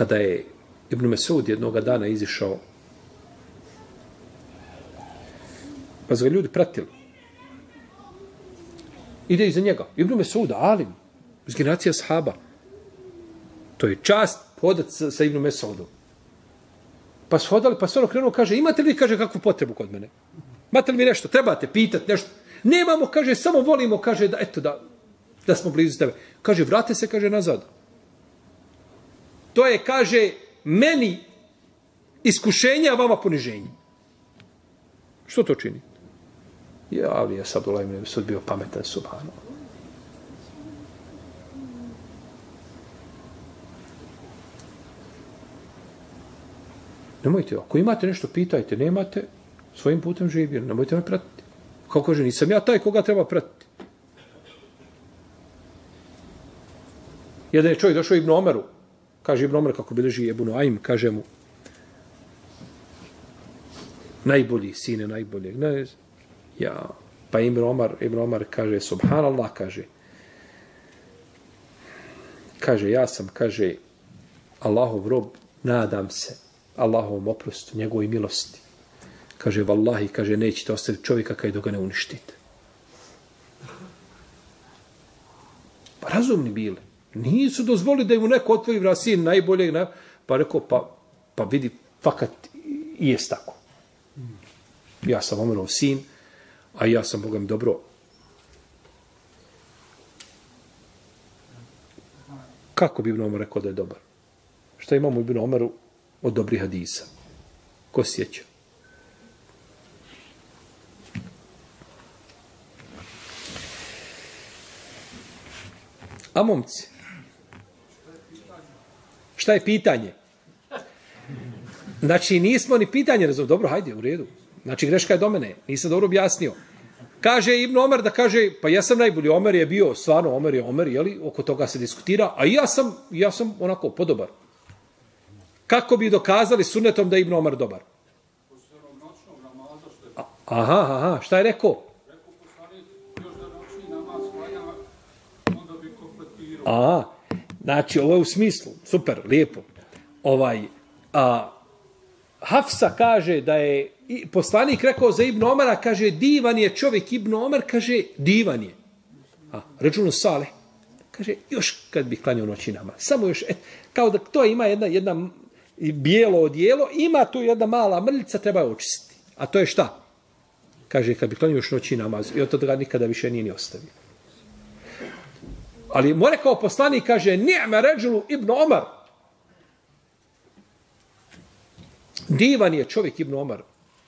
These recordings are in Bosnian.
kada je Ibn Mesud jednoga dana izišao, pa su ga ljudi pratili. Ide iza njega. Ibn Mesud, alim, iz generacija sahaba. To je čast hodati sa Ibn Mesudom. Pa su hodali, pa se ono krenuo, kaže, imate li, kaže, kakvu potrebu kod mene? Imate li mi nešto, trebate pitati nešto? Nemamo, kaže, samo volimo, kaže, da, eto, da smo blizu tebe. Kaže, vrate se, kaže, nazad. To je, kaže, meni iskušenje, a vama poniženje. Što to čini? Ali je sad Abdullah ibn Mesud bio pametan, subhanallah. Nemojte, ako imate nešto, pitajte, nemate, svojim putem živi, nemojte me pratiti. Kako kaže, nisam ja taj koga treba pratiti. Jedan je čovjek došao Ibn Omeru, kaže Ibn Omer, kako bilježi Ebu Nuaim, kaže mu, najbolji, sine, najboljeg. Ne, ja, pa Ibn Omer kaže, subhanallah, kaže, ja sam, kaže, Allahov rob, nadam se Allahovom oprostu, njegovoj milosti. Kaže, vallahi, kaže, nećete ostaviti čovjeka kada ga ne uništite. Pa razumni bili. Nisu dozvolili da im neko otvori vrat, sin najboljeg, pa rekao, pa vidi, fakat i jest tako. Ja sam Omerov sin, a ja sam, Bogam, dobro. Kako bi Ibn Omer rekao da je dobar? Šta imamo Ibn Omeru od dobrih hadisa? Ko sjeća? A momci? Šta je pitanje? Znači, nismo ni pitanje razumeli. Dobro, hajde, u redu. Znači, greška je do mene. Nisam dobro objasnio. Kaže Ibn Omer da kaže, pa ja sam najbolji. Omer je bio, stvarno, Omer, jeli? Oko toga se diskutira. A ja sam onako podobar. Kako bi dokazali sunnetom da je Ibn Omer dobar? Aha, šta je rekao? Aha, znači, ovo je u smislu, super, lijepo. Hafsa kaže da je poslanik rekao za Ibn Omara, kaže, divan je čovjek. Ibn Omar kaže, divan je. Ređunu Saleh, kaže, još kad bi klanio noći namaz. Samo još, kao da to ima jedna bijelo odijelo, ima tu jedna mala mrljica, treba je očistiti. A to je šta? Kaže, kad bi klanio još noći namaz. I od toga nikada više nije ni ostavio. Ali more kao poslanik kaže, ni'me ređulu Ibn Omar. Divan je čovjek Ibn Omar.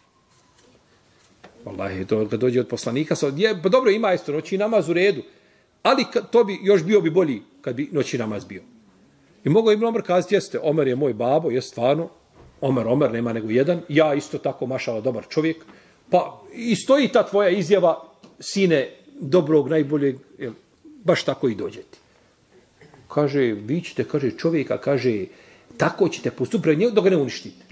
Wallahi, kad dođe od poslanika, pa dobro, ima isto noći namaz u redu, ali to bi još bio bi bolji kad bi noći namaz bio. I mogu Ibn Omar kazati, jeste, Omer je moj babo, je stvarno, Omer, nema nego jedan, ja isto tako, mašala, dobar čovjek, pa i stoji ta tvoja izjava, sine dobrog, najboljeg, baš tako i dođeti. Kaže, vi ćete, kaže, čovjeka, kaže, tako ćete postupiti pred njega dok ga ne uništite.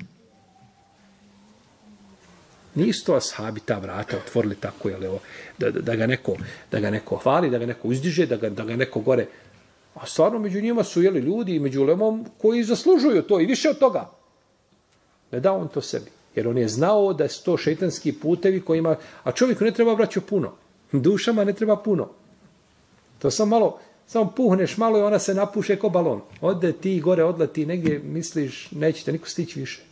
Nisu to ashabi ta vrata otvorili tako, da ga neko hvali, da ga neko uzdiže, da ga neko gore. A stvarno među njima su ljudi, među ulemom, koji zaslužuju to i više od toga. Ne da on to sebi. Jer on je znao da su to šejtanski putevi kojima, a čovjeku ne treba vraćati puno. Dušama ne treba puno. To samo puhneš malo i ona se napuše ko balon. Ode ti gore, odleti negdje, misliš, nećete niko stići više.